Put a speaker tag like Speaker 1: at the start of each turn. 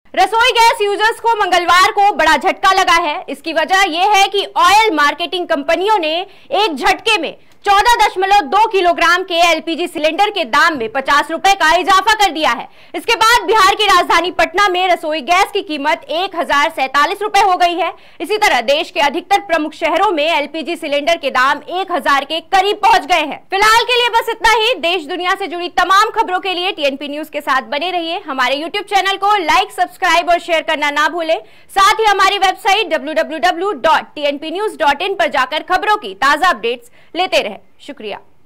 Speaker 1: रसोई gas users को मंगलवार को बड़ा झटका लगा है। इसकी वजह यह है कि ऑयल मार्केटिंग कंपनियों ने एक झटके में 14.2 किलोग्राम के एलपीजी सिलेंडर के दाम में 50 रुपए का इजाफा कर दिया है। इसके बाद बिहार की राजधानी पटना में रसोई गैस की कीमत 1047 रुपए हो गई है। इसी तरह देश के अधिकतर प्रमुख शहरों में एलपीजी सिलेंडर के दाम 1000 के करीब पहुंच गए हैं। फिलहाल के लिए बस इतना ही। देश दुनिया से जुड़ी तमाम खबरों के लिए टीएनपी न्यूज के साथ बने रहिए। हमारे यूट्यूब चैनल को लाइक, सब्सक्राइब और शेयर करना ना भूलें। साथ ही हमारी वेबसाइट www.tnpnews.in पर जाकर खबरों की ताजा अपडेट्स लेते रहे। शुक्रिया।